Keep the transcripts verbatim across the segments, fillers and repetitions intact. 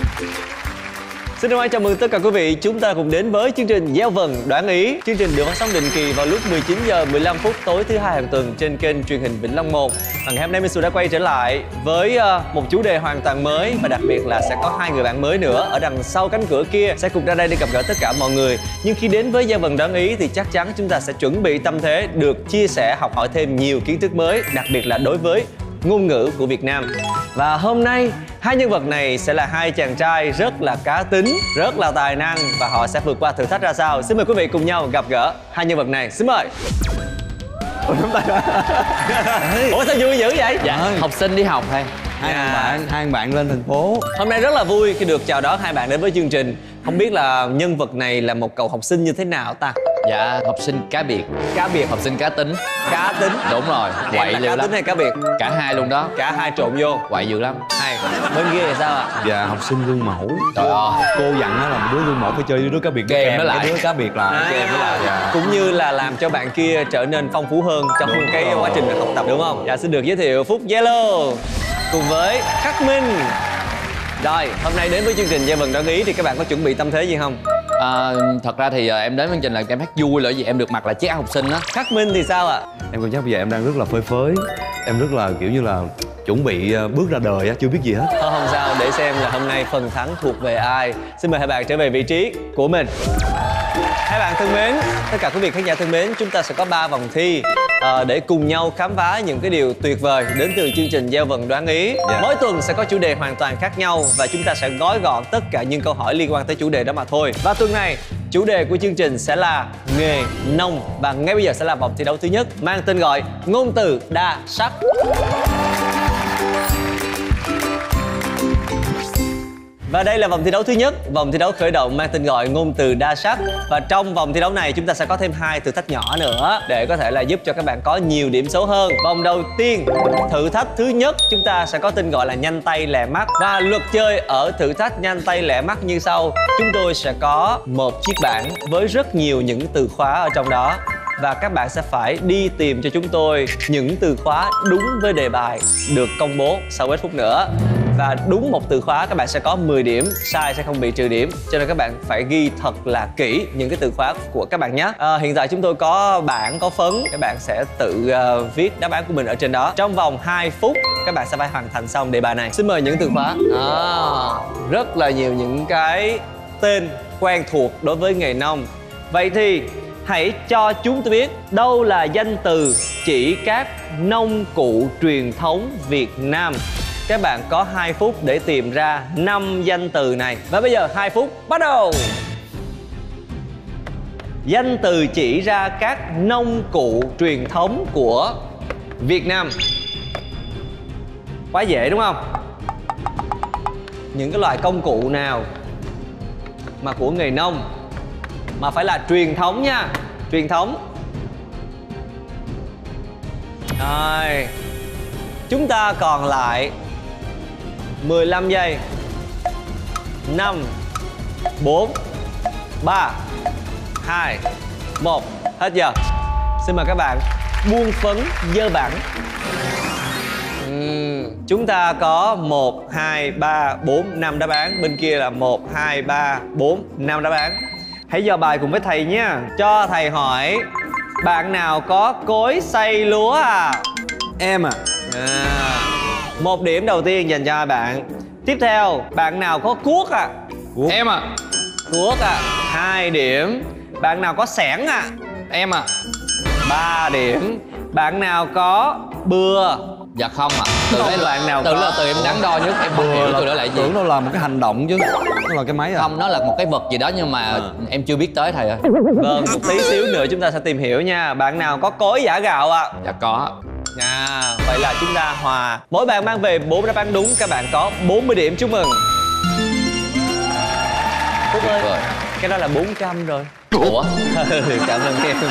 Xin hân chào mừng tất cả quý vị, chúng ta cùng đến với chương trình Gieo Vần Đoán Ý. Chương trình được phát sóng định kỳ vào lúc mười chín giờ mười lăm phút tối thứ hai hàng tuần trên kênh truyền hình Vĩnh Long một. Và ngày hôm nay Minh đã quay trở lại với một chủ đề hoàn toàn mới và đặc biệt là sẽ có hai người bạn mới nữa ở đằng sau cánh cửa kia sẽ cùng ra đây để gặp gỡ tất cả mọi người. Nhưng khi đến với Gieo Vần Đoán Ý thì chắc chắn chúng ta sẽ chuẩn bị tâm thế được chia sẻ, học hỏi thêm nhiều kiến thức mới, đặc biệt là đối với ngôn ngữ của Việt Nam. Và hôm nay hai nhân vật này sẽ là hai chàng trai rất là cá tính, rất là tài năng và họ sẽ vượt qua thử thách ra sao. Xin mời quý vị cùng nhau gặp gỡ hai nhân vật này. Xin mời. Ủa sao vui dữ vậy? Dạ, học sinh đi học hay hai dạ. bạn hai bạn lên thành phố. Hôm nay rất là vui khi được chào đón hai bạn đến với chương trình. Không biết là nhân vật này là một cậu học sinh như thế nào ta? Dạ, học sinh cá biệt. Cá biệt, học sinh cá tính. Cá tính. Đúng rồi, quậy là liều cá lắm. tính hay cá biệt? Cả hai luôn đó. Cả hai trộn vô. Quậy dữ lắm. Hay. Bên kia thì sao ạ? Dạ, học sinh gương mẫu. Trời ơi. Cô dặn nó là một đứa gương mẫu phải chơi với đứa cá biệt. Kèm nó lại. Đứa cá biệt lại. À, kèm nó lại. Dạ. Cũng như là làm cho bạn kia trở nên phong phú hơn trong đúng cái rồi. Quá trình học tập đúng không? Dạ, xin được giới thiệu Phúc Yellow cùng với Khắc Minh. Rồi, hôm nay đến với chương trình Gieo Vần Đoán Ý thì các bạn có chuẩn bị tâm thế gì không? À, thật ra thì em đến chương trình là em hát vui là vì em được mặc là chiếc áo học sinh á. Khắc Minh thì sao ạ? Em cảm giác bây giờ em đang rất là phơi phới. Em rất là kiểu như là chuẩn bị bước ra đời á, chưa biết gì hết. Thôi không sao, để xem là hôm nay phần thắng thuộc về ai. Xin mời hai bạn trở về vị trí của mình. Hai bạn thân mến, tất cả quý vị khán giả thân mến, chúng ta sẽ có ba vòng thi à, để cùng nhau khám phá những cái điều tuyệt vời đến từ chương trình Gieo Vần Đoán Ý. Yeah. Mỗi tuần sẽ có chủ đề hoàn toàn khác nhau và chúng ta sẽ gói gọn tất cả những câu hỏi liên quan tới chủ đề đó mà thôi. Và tuần này, chủ đề của chương trình sẽ là nghề nông và ngay bây giờ sẽ là vòng thi đấu thứ nhất mang tên gọi ngôn từ đa sắc. Và đây là vòng thi đấu thứ nhất, vòng thi đấu khởi động mang tên gọi ngôn từ đa sắc. Và trong vòng thi đấu này chúng ta sẽ có thêm hai thử thách nhỏ nữa để có thể là giúp cho các bạn có nhiều điểm số hơn. Vòng đầu tiên, thử thách thứ nhất chúng ta sẽ có tên gọi là nhanh tay lẹ mắt. Và luật chơi ở thử thách nhanh tay lẹ mắt như sau. Chúng tôi sẽ có một chiếc bảng với rất nhiều những từ khóa ở trong đó. Và các bạn sẽ phải đi tìm cho chúng tôi những từ khóa đúng với đề bài được công bố sau ít phút nữa. Và đúng một từ khóa các bạn sẽ có mười điểm, sai sẽ không bị trừ điểm. Cho nên các bạn phải ghi thật là kỹ những cái từ khóa của các bạn nhé. à, Hiện tại chúng tôi có bảng, có phấn. Các bạn sẽ tự uh, viết đáp án của mình ở trên đó. Trong vòng hai phút các bạn sẽ phải hoàn thành xong đề bài này. Xin mời những từ khóa. à, Rất là nhiều những cái tên quen thuộc đối với nghề nông. Vậy thì hãy cho chúng tôi biết đâu là danh từ chỉ các nông cụ truyền thống Việt Nam. Các bạn có hai phút để tìm ra năm danh từ này. Và bây giờ hai phút bắt đầu. Danh từ chỉ ra các nông cụ truyền thống của Việt Nam. Quá dễ đúng không? Những cái loại công cụ nào mà của nghề nông mà phải là truyền thống nha. Truyền thống. Rồi. Chúng ta còn lại mười lăm giây. Năm, bốn, ba, hai, một. Hết giờ. Xin mời các bạn buông phấn dơ bảng. uhm, Chúng ta có một, hai, ba, bốn, năm đáp án. Bên kia là một, hai, ba, bốn, năm đáp án. Hãy dò bài cùng với thầy nhé. Cho thầy hỏi, bạn nào có cối xay lúa à? Em à. à Một điểm đầu tiên dành cho hai bạn. Tiếp theo, bạn nào có cuốc à? Cuốc. Em à. Cuốc à. Hai điểm. Bạn nào có xẻng à? Em à. Ba điểm. Bạn nào có bừa? Dạ không ạ. À. Từ đấy bạn nào từ có... là từ em đắn đo nhất. Em không hiểu từ đó là gì. Tưởng đâu là một cái hành động chứ. Nó là cái máy à? Không, nó là một cái vật gì đó nhưng mà à. em chưa biết tới thầy ơi. Vâng, một tí xíu nữa chúng ta sẽ tìm hiểu nha. Bạn nào có cối giã gạo ạ? À? Dạ có. À, vậy là chúng ta hòa. Mỗi bạn mang về bốn đáp án đúng. Các bạn có bốn mươi điểm, chúc mừng. Phúc ơi, rồi. Cái đó là bốn trăm rồi. Ủa? Cảm ơn em.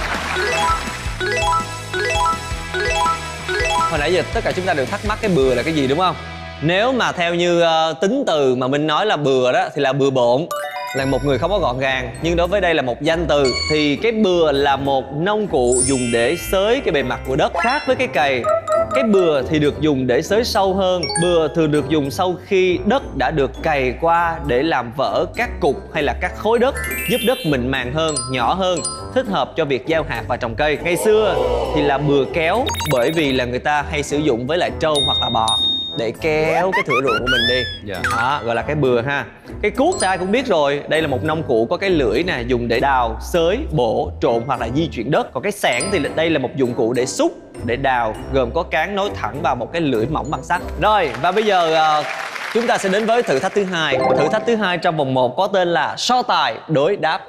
Hồi nãy giờ tất cả chúng ta đều thắc mắc cái bừa là cái gì đúng không? Nếu mà theo như uh, tính từ mà mình nói là bừa đó thì là bừa bộn, là một người không có gọn gàng. Nhưng đối với đây là một danh từ thì cái bừa là một nông cụ dùng để xới cái bề mặt của đất. Khác với cái cày, Cái bừa thì được dùng để xới sâu hơn. Bừa thường được dùng sau khi đất đã được cày qua để làm vỡ các cục hay là các khối đất, giúp đất mịn màng hơn, nhỏ hơn, thích hợp cho việc gieo hạt và trồng cây. Ngày xưa thì là bừa kéo, bởi vì là người ta hay sử dụng với lại trâu hoặc là bò để kéo cái thửa ruộng của mình đi. Dạ. Đó, gọi là cái bừa ha. Cái cuốc thì ai cũng biết rồi, đây là một nông cụ có cái lưỡi nè, dùng để đào, xới, bổ, trộn hoặc là di chuyển đất. Còn cái xẻng thì đây là một dụng cụ để xúc, để đào, gồm có cán nối thẳng vào một cái lưỡi mỏng bằng sắt. Rồi, và bây giờ uh, chúng ta sẽ đến với thử thách thứ hai. Thử thách thứ hai trong vòng một có tên là so tài đối đáp.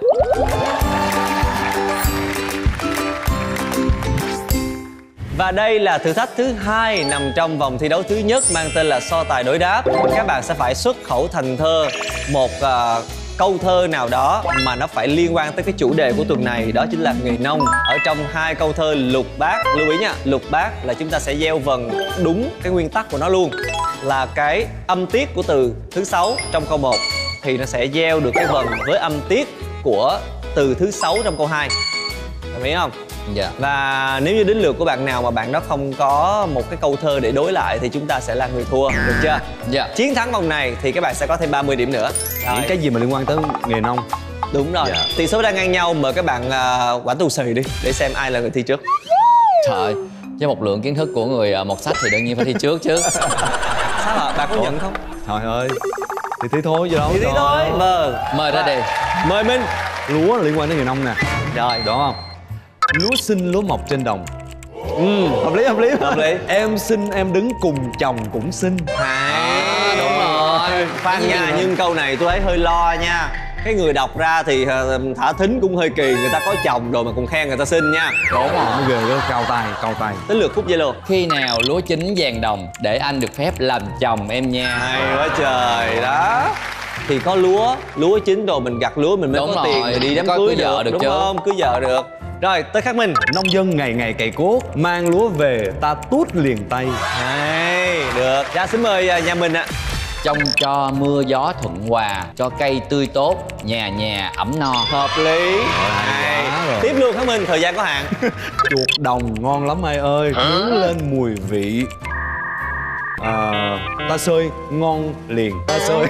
Và đây là thử thách thứ hai nằm trong vòng thi đấu thứ nhất mang tên là so tài đối đáp. Các bạn sẽ phải xuất khẩu thành thơ một uh, câu thơ nào đó mà nó phải liên quan tới cái chủ đề của tuần này, đó chính là nghề nông. Ở trong hai câu thơ lục bát, lưu ý nha, lục bát là chúng ta sẽ gieo vần đúng cái nguyên tắc của nó luôn, là cái âm tiết của từ thứ sáu trong câu một thì nó sẽ gieo được cái vần với âm tiết của từ thứ sáu trong câu hai. Đồng ý không? Dạ. Và nếu như đến lượt của bạn nào mà bạn đó không có một cái câu thơ để đối lại thì chúng ta sẽ là người thua, được chưa? Dạ. Chiến thắng vòng này thì các bạn sẽ có thêm ba mươi điểm nữa. Những cái gì mà liên quan tới nghề nông. Đúng rồi. Dạ. Tỷ số đang ngang nhau, mời các bạn uh, quản tù xì đi để xem ai là người thi trước. Trời ơi, với một lượng kiến thức của người một sách thì đương nhiên phải thi trước chứ. Sao hả? Bạn có Ủa? nhận không? Trời ơi, thì thi thôi chứ đâu. Thì thi thôi. Vâng. Mời ra đi. Mời Minh. Lúa là liên quan đến nghề nông nè. Rồi, Đúng không? Lúa xinh lúa mọc trên đồng. ừ. Hợp lý, hợp lý. Hợp lý. Em xinh em đứng cùng chồng cũng xinh. À, đúng rồi. Khoan nha, nhưng câu này tôi thấy hơi lo nha. Cái người đọc ra thì uh, thả thính cũng hơi kỳ, người ta có chồng rồi mà còn khen người ta xinh nha. Đúng rồi. Nó ghê đó, cao tay, cao tay. Tới lượt Phúc Zalo. Khi nào lúa chín vàng đồng để anh được phép làm chồng em nha. Hay quá trời đó. Thì có lúa, lúa chín rồi mình gặt lúa mình mới Đúng có rồi. tiền để đi đám Có cưới cưới vợ được, được đúng chứ. không? Cưới vợ được. Rồi, tới Khắc Minh. Nông dân ngày ngày cày cuốc, mang lúa về ta tuốt liền tay. Hay, được. Dạ, xin mời uh, nhà mình ạ. Trông cho mưa gió thuận hòa, cho cây tươi tốt, nhà nhà ấm no. Hợp lý. hay quá rồi. Tiếp luôn Khắc Minh, thời gian có hạn. Chuột đồng ngon lắm ai ơi, nướng lên mùi vị. À, ta xơi ngon liền, ta xơi.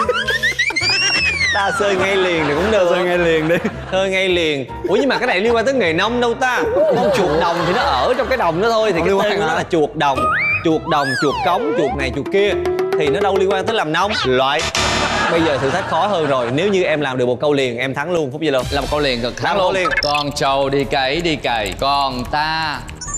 Ta xơi ngay liền thì cũng được. Ta xơi ngay liền đi. Xơi ngay liền. Ủa nhưng mà cái này liên quan tới nghề nông đâu ta? Con chuột đồng thì nó ở trong cái đồng đó thôi, thì Không cái liên tên quan của nó hả? là chuột đồng. Chuột đồng, chuột cống, chuột này chuột kia thì nó đâu liên quan tới làm nông. Loại. Bây giờ thử thách khó hơn rồi. Nếu như em làm được một câu liền em thắng luôn Phúc Zalo. Làm câu liền cực Làm khá câu luôn. liền. Con trâu đi cấy đi cày, còn ta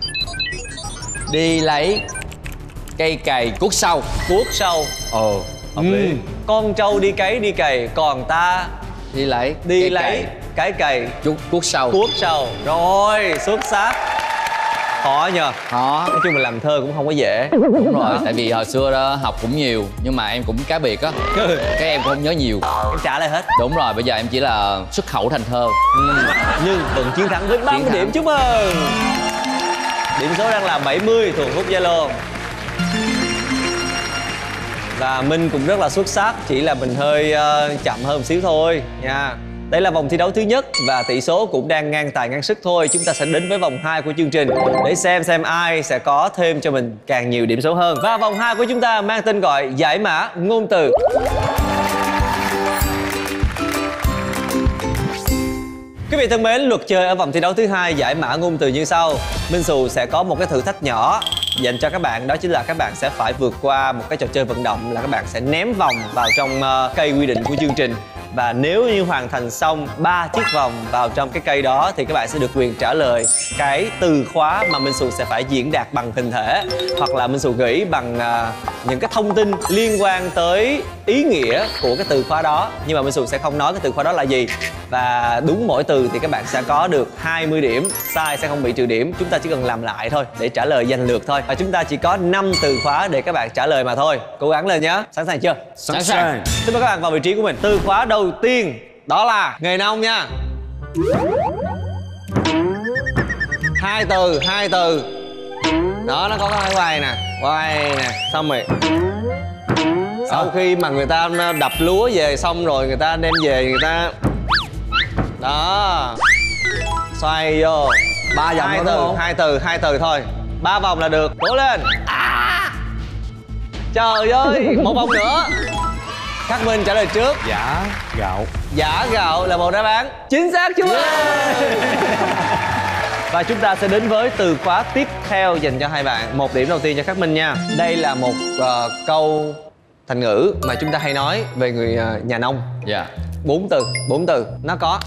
đi lấy cây cày cuốc sâu. Cuốc sâu. Ờ, hợp Ừ. lý. Con trâu đi cấy đi cày, còn ta Đi lấy đi cây lấy cày, cái cày cuốc cuốc sâu. cuốc sâu. Rồi, xuất sắc. Khó nhờ. Khó. Nói chung là làm thơ cũng không có dễ. Đúng rồi, tại vì hồi xưa đó học cũng nhiều nhưng mà em cũng cá biệt á, cái em cũng không nhớ nhiều. Em trả lại hết. Đúng rồi, bây giờ em chỉ là xuất khẩu thành thơ. Ừ. Nhưng vẫn chiến thắng với ba mươi Chiến thắng. điểm, chúc mừng. Điểm số đang là bảy mươi thuộc Phúc Zalo. Và Minh cũng rất là xuất sắc, chỉ là mình hơi uh, chậm hơn một xíu thôi nha. Đây là vòng thi đấu thứ nhất và tỷ số cũng đang ngang tài ngang sức thôi. Chúng ta sẽ đến với vòng hai của chương trình để xem xem ai sẽ có thêm cho mình càng nhiều điểm số hơn. Và vòng hai của chúng ta mang tên gọi giải mã ngôn từ. Quý vị thân mến, luật chơi ở vòng thi đấu thứ hai giải mã ngôn từ như sau. Minh Xù sẽ có một cái thử thách nhỏ dành cho các bạn, đó chính là các bạn sẽ phải vượt qua một cái trò chơi vận động là các bạn sẽ ném vòng vào trong uh, cây quy định của chương trình. Và nếu như hoàn thành xong ba chiếc vòng vào trong cái cây đó thì các bạn sẽ được quyền trả lời cái từ khóa mà Minh Xù sẽ phải diễn đạt bằng hình thể, hoặc là Minh Xù gửi bằng uh, những cái thông tin liên quan tới ý nghĩa của cái từ khóa đó, nhưng mà Minh Xù sẽ không nói cái từ khóa đó là gì. Và đúng mỗi từ thì các bạn sẽ có được hai mươi điểm, sai sẽ không bị trừ điểm. Chúng ta chỉ cần làm lại thôi để trả lời giành lượt thôi. Và chúng ta chỉ có năm từ khóa để các bạn trả lời mà thôi. Cố gắng lên nhé. Sẵn sàng chưa? Sẵn sàng. Xin mời các bạn vào vị trí của mình. Từ khóa đầu tiên đó là nghề nông nha. Hai từ, hai từ. Đó, nó có cái quay nè, quay nè, xong rồi. Sau khi mà người ta đập lúa về xong rồi người ta đem về người ta đó xoay vô Ba vòng hai thôi từ, đúng không? hai từ, hai từ thôi. Ba vòng là được. Cố lên. Trời ơi, một vòng nữa. Khắc Minh trả lời trước. Giả gạo. Giả gạo là một đáp án chính xác chứ. Và chúng ta sẽ đến với từ khóa tiếp theo dành cho hai bạn. Một điểm đầu tiên cho Khắc Minh nha. Đây là một uh, câu thành ngữ mà chúng ta hay nói về người uh, nhà nông. Dạ. Bốn từ, bốn từ. Nó có.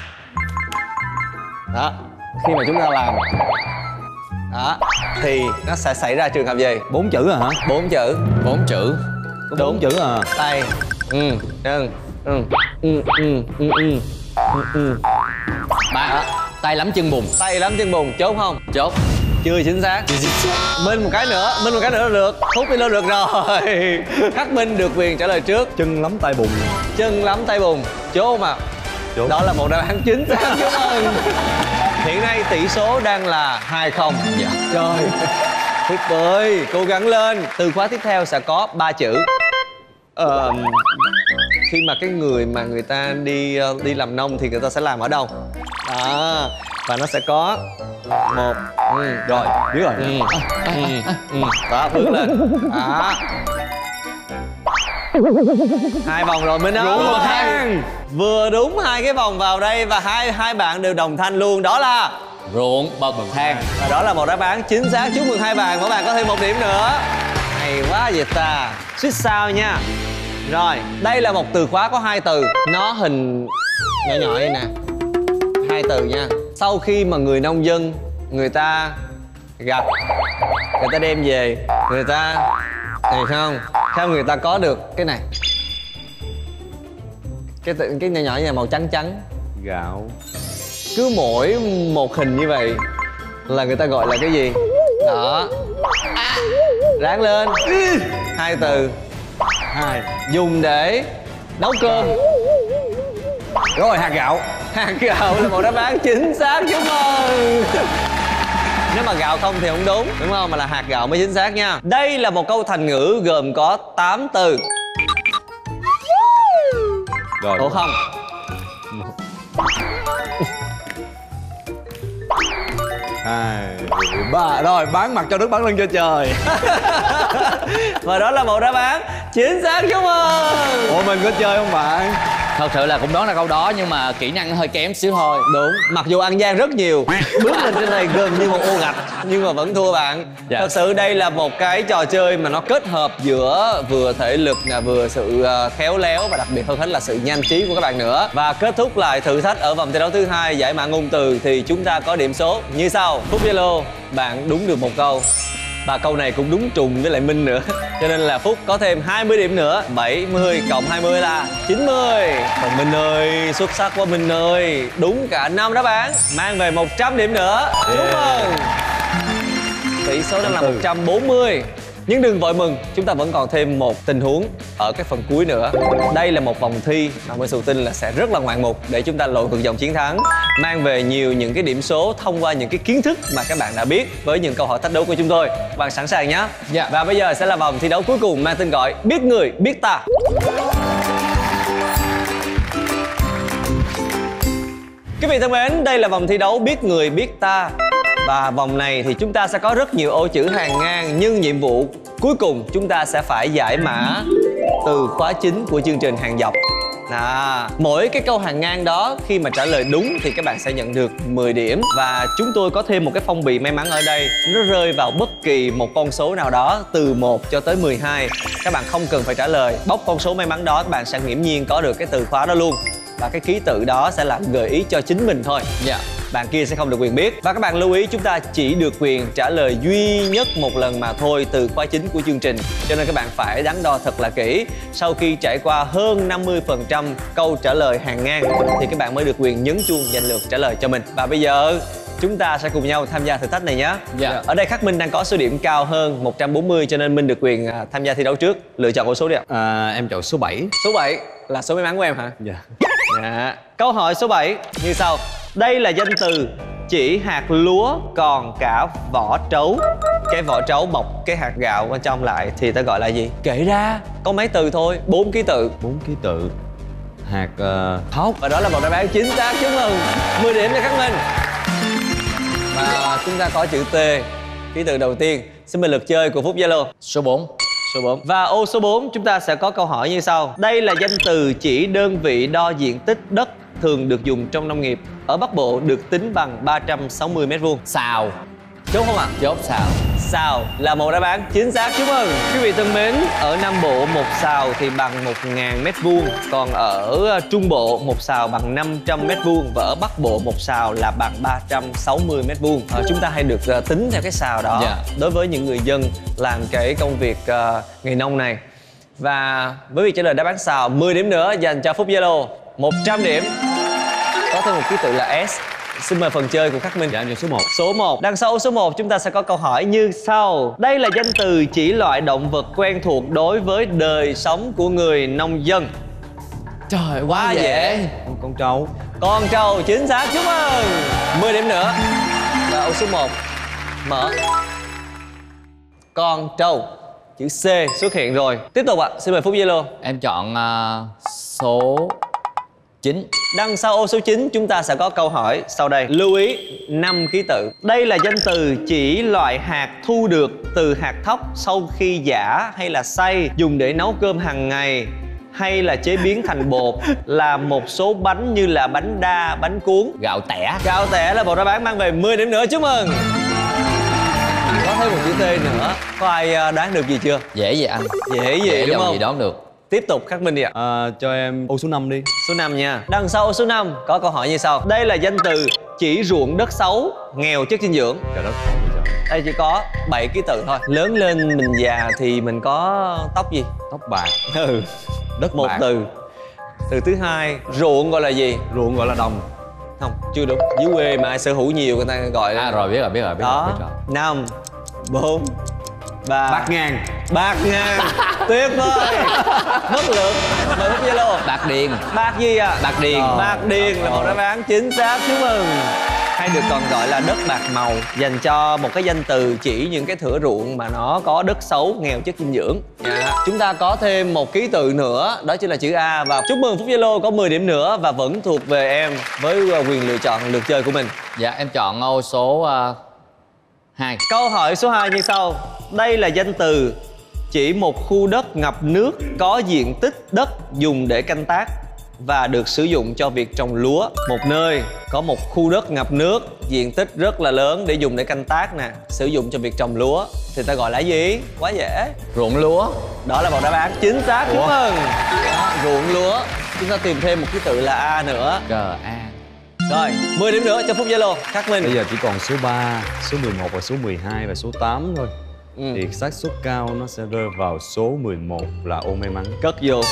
Đó. Khi mà chúng ta làm đó thì nó sẽ xảy ra trường hợp gì? Bốn chữ à hả? Bốn chữ. Bốn chữ. Có bốn chữ à? Tay. Ừ. Chân. Ừ. Ừ. Ừ. Ừ. Ừ. Ừ. Ừ. Ba. Tay lắm chân bùn. Tay lắm chân bùn. Chốt không? Chốt. Chưa chính xác. Minh một cái nữa, Minh một cái nữa là được. Phúc đi lên được rồi. Khắc Minh được quyền trả lời trước. Chân lắm tay bùn. Chân lắm tay bùn. Chốt mà. Chốt. Đó là một đáp án chính xác. Chúc mừng. Hiện nay tỷ số đang là hai không. Dạ. Trời. Phúc ơi, cố gắng lên. Từ khóa tiếp theo sẽ có ba chữ. Ờ, khi mà cái người mà người ta đi đi làm nông thì người ta sẽ làm ở đâu? À, và nó sẽ có một. Ừ, rồi, Biết rồi. ừ, ừ, ừ. Đó, bước lên. Đó. Hai vòng rồi Minh ơi. Ruộng bậc thang. Vừa đúng hai cái vòng vào đây và hai hai bạn đều đồng thanh luôn. Đó là Ruộng bậc thang. và đó là một đáp án chính xác. Chúc mừng hai bạn. Mỗi bạn có thêm một điểm nữa. Hay quá vậy ta. Suýt sao nha. Rồi, đây là một từ khóa có hai từ. Nó hình nhỏ nhỏ đây nè. Hai từ nha. Sau khi mà người nông dân người ta gặp, người ta đem về, người ta này không? Sao người ta có được cái này? Cái tự- cái nhỏ nhỏ như là màu trắng trắng. Gạo. Cứ mỗi một hình như vậy là người ta gọi là cái gì? Đó. À, ráng lên. Hai từ. Hai. Dùng để nấu cơm. Rồi, hạt gạo. Hạt gạo là một đáp án chính xác. Chúc mừng. Nếu mà gạo không thì không đúng, đúng không? Mà là hạt gạo mới chính xác nha. Đây là một câu thành ngữ gồm có tám từ. Rồi. Ủa không? Hai. Ba. Rồi, bán mặt cho đất, bán lưng cho trời. Và đó là một đáp án chính xác. Chúc mừng. Ủa, mình có chơi không bạn? Thật sự là cũng đoán ra câu đó nhưng mà kỹ năng hơi kém xíu thôi. Đúng, mặc dù ăn gian rất nhiều, bước lên trên này gần như một ô gạch nhưng mà vẫn thua bạn. Dạ. Thật sự đây là một cái trò chơi mà nó kết hợp giữa vừa thể lực nè, vừa sự ờ, khéo léo và đặc biệt hơn hết là sự nhanh trí của các bạn nữa. Và kết thúc lại thử thách ở vòng thi đấu thứ hai giải mã ngôn từ thì chúng ta có điểm số như sau. Phúc Zalo, bạn đúng được một câu. Và câu này cũng đúng trùng với lại Minh nữa. Cho nên là Phúc có thêm hai mươi điểm nữa. Bảy mươi cộng hai mươi là chín mươi. Còn Minh ơi, xuất sắc quá Minh ơi. Đúng cả năm đáp án. Mang về một trăm điểm nữa. Chúc mừng. Tỷ số đang là một trăm bốn mươi. Nhưng đừng vội mừng, chúng ta vẫn còn thêm một tình huống ở cái phần cuối nữa. Đây là một vòng thi mà Minh Sù tin là sẽ rất là ngoạn mục để chúng ta lội ngược dòng chiến thắng, mang về nhiều những cái điểm số thông qua những cái kiến thức mà các bạn đã biết với những câu hỏi thách đố của chúng tôi. Các bạn sẵn sàng nhé? Dạ. Và bây giờ sẽ là vòng thi đấu cuối cùng mang tên gọi Biết Người Biết Ta. Quý vị thân mến, đây là vòng thi đấu Biết Người Biết Ta. Và vòng này thì chúng ta sẽ có rất nhiều ô chữ hàng ngang. Nhưng nhiệm vụ cuối cùng chúng ta sẽ phải giải mã từ khóa chính của chương trình hàng dọc. À, mỗi cái câu hàng ngang đó khi mà trả lời đúng thì các bạn sẽ nhận được mười điểm. Và chúng tôi có thêm một cái phong bì may mắn ở đây. Nó rơi vào bất kỳ một con số nào đó từ một cho tới mười hai. Các bạn không cần phải trả lời. Bóc con số may mắn đó các bạn sẽ nghiễm nhiên có được cái từ khóa đó luôn. Và cái ký tự đó sẽ là gợi ý cho chính mình thôi. Dạ. Bạn kia sẽ không được quyền biết. Và các bạn lưu ý chúng ta chỉ được quyền trả lời duy nhất một lần mà thôi từ khóa chính của chương trình. Cho nên các bạn phải đắn đo thật là kỹ. Sau khi trải qua hơn năm mươi phần trăm câu trả lời hàng ngang thì các bạn mới được quyền nhấn chuông giành lượt trả lời cho mình. Và bây giờ chúng ta sẽ cùng nhau tham gia thử thách này nhé. Dạ. Ở đây Khắc Minh đang có số điểm cao hơn một trăm bốn mươi cho nên Minh được quyền à, tham gia thi đấu trước. Lựa chọn ô số đi ạ. À, em chọn số bảy. Số bảy là số may mắn của em hả? Dạ. Dạ. Câu hỏi số bảy như sau. Đây là danh từ chỉ hạt lúa còn cả vỏ trấu. Cái vỏ trấu bọc cái hạt gạo bên trong lại thì ta gọi là gì? Kể ra có mấy từ thôi, bốn ký tự. Bốn ký tự. Hạt uh, thóc. Và đó là một đáp án chính xác. Chúc mừng. mười điểm cho Khắc Minh. Và chúng ta có chữ T, ký tự đầu tiên. Xin mời lượt chơi của Phúc Zalo. Số bốn. Số bốn. Và ô số bốn chúng ta sẽ có câu hỏi như sau. Đây là danh từ chỉ đơn vị đo diện tích đất thường được dùng trong nông nghiệp. Ở Bắc Bộ được tính bằng ba trăm sáu mươi mét vuông. Sào. Chốt không ạ? Chốt sào. Sào là một đáp án chính xác. Chúc mừng quý vị thân mến. Ở Nam Bộ một sào thì bằng một nghìn mét vuông, còn ở Trung Bộ một sào bằng năm trăm mét vuông và ở Bắc Bộ một sào là bằng ba trăm sáu mươi mét vuông. À, chúng ta hay được uh, tính theo cái sào đó. Yeah. Đối với những người dân làm cái công việc uh, nghề nông này. Và với việc trả lời đáp án sào, mười điểm nữa dành cho Phúc Zalo, một trăm điểm. Có thêm một ký tự là S. Xin mời phần chơi của Khắc Minh. Dạ em chọn số một. Số một. Đằng sau số một chúng ta sẽ có câu hỏi như sau. Đây là danh từ chỉ loại động vật quen thuộc đối với đời sống của người nông dân. Trời, quá dễ, dễ. Con, con trâu. Con trâu chính xác. Chúc mừng. mười điểm nữa. Và ô số một mở. Con trâu. Chữ C xuất hiện rồi. Tiếp tục ạ. Xin mời Phúc Zalo. Em chọn uh, số chín. Đằng sau ô số chín chúng ta sẽ có câu hỏi sau đây. Lưu ý năm ký tự. Đây là danh từ chỉ loại hạt thu được từ hạt thóc sau khi giã hay là xay, dùng để nấu cơm hàng ngày hay là chế biến thành bột, làm một số bánh như là bánh đa, bánh cuốn. Gạo tẻ. Gạo tẻ là một đáp án mang về mười điểm nữa. Chúc mừng. Có thêm một chữ T nữa. Có ai đoán được gì chưa? Dễ vậy anh. Dễ gì Dễ đúng không? gì đoán được. Tiếp tục Khắc Minh đi ạ. À, cho em ô số năm đi. Số năm nha. Đằng sau ô số năm có câu hỏi như sau. Đây là danh từ chỉ ruộng đất xấu, nghèo chất dinh dưỡng. Trời đất. Đây chỉ có bảy ký tự thôi. Lớn lên mình già thì mình có tóc gì? Tóc bạc. Ừ. Đất Một bạc. từ. Từ thứ hai, ruộng gọi là gì? Ruộng gọi là đồng. Không, chưa đúng. Dưới quê mà ai sở hữu nhiều người ta gọi là... À rồi, biết rồi, biết rồi, biết đó. rồi, biết rồi. Năm, bốn, ba. Bạc ngàn. Bạc ngàn. Tuyệt vời. Mất lượt. Mời Phúc Zalo. Bạc điền. Bạc gì à? Bạc điền. Ờ. Bạc điền là một đáp án chính xác. Chúc mừng. Hay được còn gọi là đất bạc màu, dành cho một cái danh từ chỉ những cái thửa ruộng mà nó có đất xấu, nghèo chất dinh dưỡng. Dạ. Chúng ta có thêm một ký tự nữa, đó chính là chữ A. Và chúc mừng Phúc Zalo có mười điểm nữa và vẫn thuộc về em với quyền lựa chọn lượt chơi của mình. Dạ em chọn ô số uh, hai. Câu hỏi số hai như sau. Đây là danh từ chỉ một khu đất ngập nước có diện tích đất dùng để canh tác và được sử dụng cho việc trồng lúa. Một nơi có một khu đất ngập nước, diện tích rất là lớn để dùng để canh tác nè, sử dụng cho việc trồng lúa thì ta gọi là gì? Quá dễ. Ruộng lúa. Đó là một đáp án chính xác. Chúc mừng. Ruộng lúa. Chúng ta tìm thêm một ký tự là A nữa. G A. Rồi, mười điểm nữa cho Phúc Zalo. Khắc Minh. Bây giờ chỉ còn số ba, số mười một và số mười hai và số tám thôi. Ừ. Thì xác suất cao nó sẽ rơi vào số mười một là ô may mắn. Cất vô.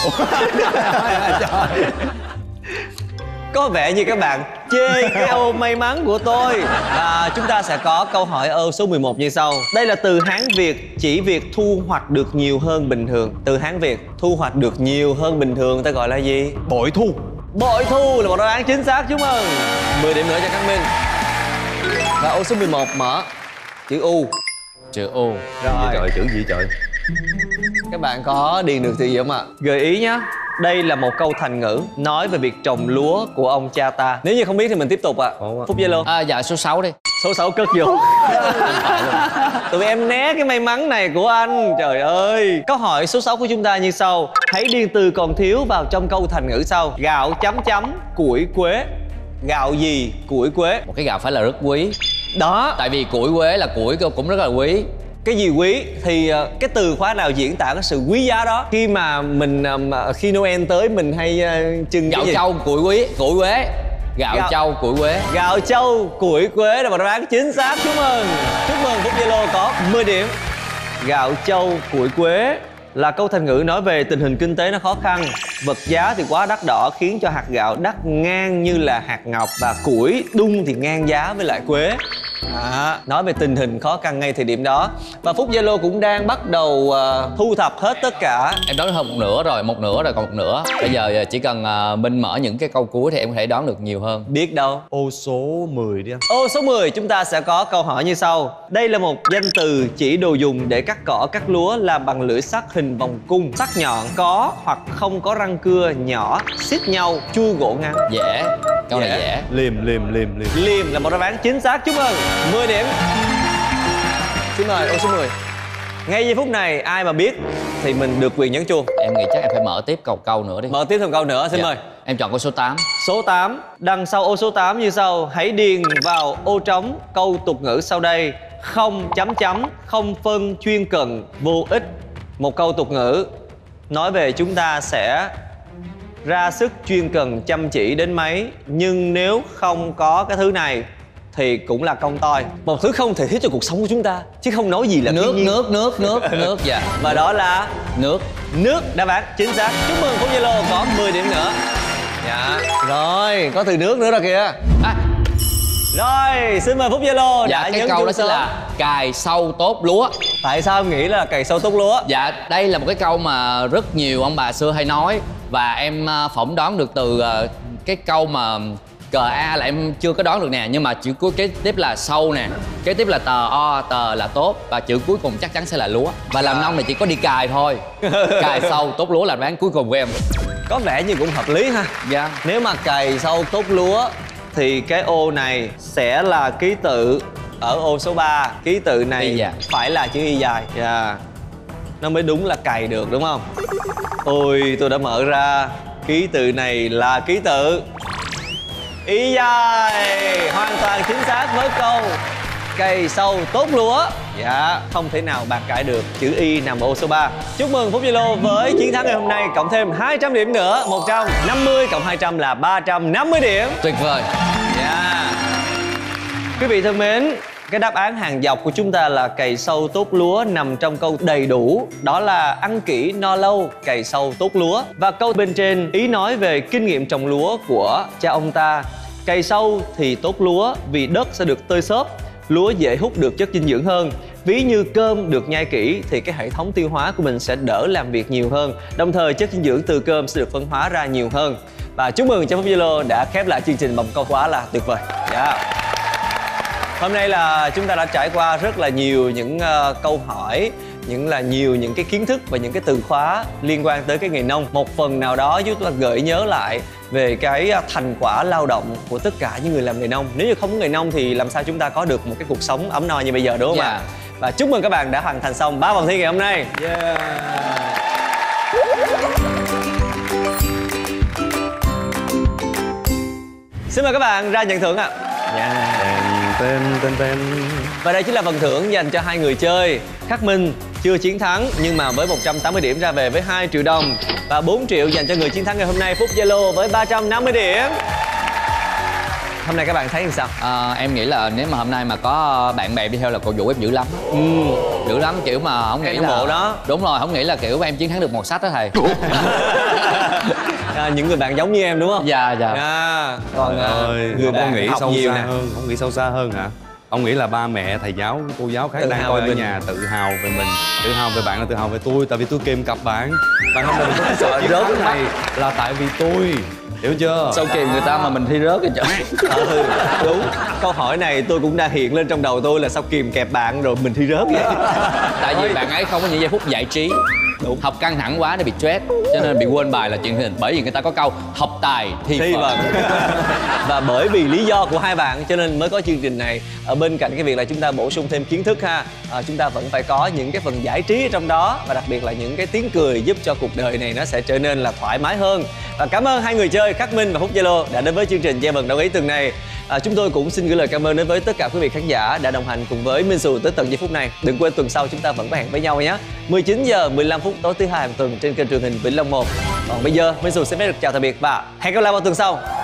Có vẻ như các bạn chê cái ô may mắn của tôi. Và chúng ta sẽ có câu hỏi ô số mười một như sau. Đây là từ Hán Việt chỉ việc thu hoạch được nhiều hơn bình thường. Từ Hán Việt thu hoạch được nhiều hơn bình thường ta gọi là gì? Bội thu. Bội thu là một đáp án chính xác. Chúc mừng. mười điểm nữa cho Khắc Minh. Và ô số mười một mở. Chữ U. Chữ U. Rồi. Trời, chữ gì trời? Các bạn có điền được thì gì không ạ? Gợi ý nhé. Đây là một câu thành ngữ nói về việc trồng lúa của ông cha ta. Nếu như không biết thì mình tiếp tục ạ. Khó quá. Phúc Zalo. À, dạ số sáu đi. Số sáu cất vô. Tụi em né cái may mắn này của anh. Trời ơi. Câu hỏi số sáu của chúng ta như sau. Hãy điền từ còn thiếu vào trong câu thành ngữ sau. Gạo chấm chấm củi quế. Gạo gì củi quế? Một cái gạo phải là rất quý. Đó. Tại vì củi quế là củi cũng rất là quý. Cái gì quý thì uh, cái từ khóa nào diễn tả cái sự quý giá đó. Khi mà mình uh, khi Noel tới mình hay uh, trưng Gạo cái gì? châu củi quý, củi quế. Gạo, Gạo- châu củi quế. Gạo châu củi quế là một đáp án chính xác. Chúc mừng. Chúc mừng Phúc Zalo có mười điểm. Gạo châu củi quế là câu thành ngữ nói về tình hình kinh tế nó khó khăn, vật giá thì quá đắt đỏ khiến cho hạt gạo đắt ngang như là hạt ngọc, và củi đung thì ngang giá với lại quế. À, nói về tình hình khó khăn ngay thời điểm đó. Và Phúc Zalo cũng đang bắt đầu uh, thu thập hết tất cả. Em đoán hơn một nửa rồi, một nửa rồi còn một nửa. Bây giờ chỉ cần uh, Minh mở những cái câu cuối thì em có thể đoán được nhiều hơn. Biết đâu. Ô số mười đi anh. Ô số mười chúng ta sẽ có câu hỏi như sau. Đây là một danh từ chỉ đồ dùng để cắt cỏ cắt lúa làm bằng lưỡi sắt hình vòng cung, sắc nhọn, có hoặc không có răng cưa nhỏ, xít nhau, chui gỗ ngắn. Dễ. Câu này Dễ. dễ. Liềm, liềm, liềm, liềm. Liềm là một đáp án chính xác. Chúc mừng. mười điểm. Xin mời ô số mười. Ngay giây phút này ai mà biết thì mình được quyền nhấn chuông. Em nghĩ chắc em phải mở tiếp câu câu nữa đi. Mở tiếp thêm câu nữa, xin Dạ. mời. Em chọn câu số tám. Số tám, đằng sau ô số tám như sau. Hãy điền vào ô trống câu tục ngữ sau đây. Không chấm chấm, không phân chuyên cần, vô ích. Một câu tục ngữ nói về chúng ta sẽ ra sức chuyên cần chăm chỉ đến mấy, nhưng nếu không có cái thứ này thì cũng là công toi. Một thứ không thể thiếu cho cuộc sống của chúng ta, chứ không nói gì là Nước, thiên nhiên. nước, nước, nước, nước, dạ. Và đó là Nước. nước. Đáp án chính xác. Chúc mừng Phúc Zalo có mười điểm nữa. Dạ. Rồi, có từ nước nữa rồi kìa. À, Rồi, xin mời Phúc Zalo đã dạ, cái nhấn câu chuông đó sẽ sớm. là cài sâu tốt lúa. Tại sao em nghĩ là cày sâu tốt lúa? Dạ, đây là một cái câu mà rất nhiều ông bà xưa hay nói. Và em à, phỏng đoán được từ à, cái câu mà cờ A là em chưa có đoán được nè. Nhưng mà chữ cuối kế tiếp là sâu nè, kế tiếp là tờ O, tờ là tốt. Và chữ cuối cùng chắc chắn sẽ là lúa. Và làm nông này chỉ có đi cài thôi. Cài sâu tốt lúa là đáp án cuối cùng của em. Có vẻ như cũng hợp lý ha. Dạ. Nếu mà cày sâu tốt lúa thì cái ô này sẽ là ký tự ở ô số ba. Ký tự này Y dài. phải là chữ Y dài. Dạ. Nó mới đúng là cày được đúng không? Ôi, tôi đã mở ra. Ký tự này là ký tự Y dài. Hoàn toàn chính xác với câu cày sâu tốt lúa. Dạ, không thể nào bàn cãi được. Chữ Y nằm ở ô số ba. Chúc mừng Phúc Zalo với chiến thắng ngày hôm nay. Cộng thêm hai trăm điểm nữa. một trăm năm mươi cộng hai trăm là ba trăm năm mươi điểm. Tuyệt vời. Dạ. Quý vị thân mến, cái đáp án hàng dọc của chúng ta là cày sâu tốt lúa nằm trong câu đầy đủ. Đó là ăn kỹ no lâu, cày sâu tốt lúa. Và câu bên trên ý nói về kinh nghiệm trồng lúa của cha ông ta. Cày sâu thì tốt lúa vì đất sẽ được tơi xốp, lúa dễ hút được chất dinh dưỡng hơn. Ví như cơm được nhai kỹ thì cái hệ thống tiêu hóa của mình sẽ đỡ làm việc nhiều hơn. Đồng thời chất dinh dưỡng từ cơm sẽ được phân hóa ra nhiều hơn. Và chúc mừng cho Phúc Zalo đã khép lại chương trình bằng câu quá là tuyệt vời. Yeah. Hôm nay là chúng ta đã trải qua rất là nhiều những uh, câu hỏi, những là nhiều những cái kiến thức và những cái từ khóa liên quan tới cái nghề nông. Một phần nào đó giúp ta gợi nhớ lại về cái thành quả lao động của tất cả những người làm nghề nông. Nếu như không có nghề nông thì làm sao chúng ta có được một cái cuộc sống ấm no như bây giờ, đúng không ạ? Yeah. Và chúc mừng các bạn đã hoàn thành xong ba vòng thi ngày hôm nay. Yeah. Xin mời các bạn ra nhận thưởng ạ. Dạ. Tên tên tên. Và đây chính là phần thưởng dành cho hai người chơi. Khắc Minh chưa chiến thắng nhưng mà với một trăm tám mươi điểm ra về với hai triệu đồng. Và bốn triệu dành cho người chiến thắng ngày hôm nay, Phúc Zalo với ba trăm năm mươi điểm. Hôm nay các bạn thấy như sao? À, em nghĩ là nếu mà hôm nay mà có bạn bè đi theo là cổ vũ em dữ lắm. Ừ. Dữ lắm, kiểu mà không nghĩ Cái là bộ đó. Đúng rồi, không nghĩ là kiểu em chiến thắng được một sách đó thầy. À, những người bạn giống như em đúng không? Dạ, dạ. À, còn à, ơi, người không có bạn nghĩ học sâu nhiều xa nè. hơn, không nghĩ sâu xa hơn hả? Ông nghĩ là ba mẹ, thầy giáo, cô giáo khác Tự đang hào coi về ở mình. nhà tự hào về mình, tự hào về bạn là tự hào về tôi, tại vì tôi kìm cặp bạn. Bạn không đừng có sợ rớt cái này là tại vì tôi, hiểu chưa? Sao kìm người ta mà mình thi rớt kìa trời. Ừ, đúng. Câu hỏi này tôi cũng đã hiện lên trong đầu tôi là sao kìm kẹp bạn rồi mình thi rớt vậy? Tại vì bạn ấy không có những giây phút giải trí. Đúng. Học căng thẳng quá để bị stress, cho nên bị quên bài là chuyện tình. Bởi vì người ta có câu học tài thi Thi phật. vâng. Và bởi vì lý do của hai bạn cho nên mới có chương trình này. Ở bên cạnh cái việc là chúng ta bổ sung thêm kiến thức ha, à, chúng ta vẫn phải có những cái phần giải trí ở trong đó. Và đặc biệt là những cái tiếng cười giúp cho cuộc đời này nó sẽ trở nên là thoải mái hơn. Và cảm ơn hai người chơi Khắc Minh và Phúc Zalo đã đến với chương trình Gieo Vần Đấu Ý tuần này. À, chúng tôi cũng xin gửi lời cảm ơn đến với tất cả quý vị khán giả đã đồng hành cùng với Minh Xù tới tận giây phút này. Đừng quên tuần sau chúng ta vẫn phải hẹn với nhau nhé. mười chín giờ mười lăm phút tối thứ hai hàng tuần trên kênh truyền hình Vĩnh Long một. Còn bây giờ Minh Xù xin phép được chào tạm biệt và hẹn gặp lại vào tuần sau.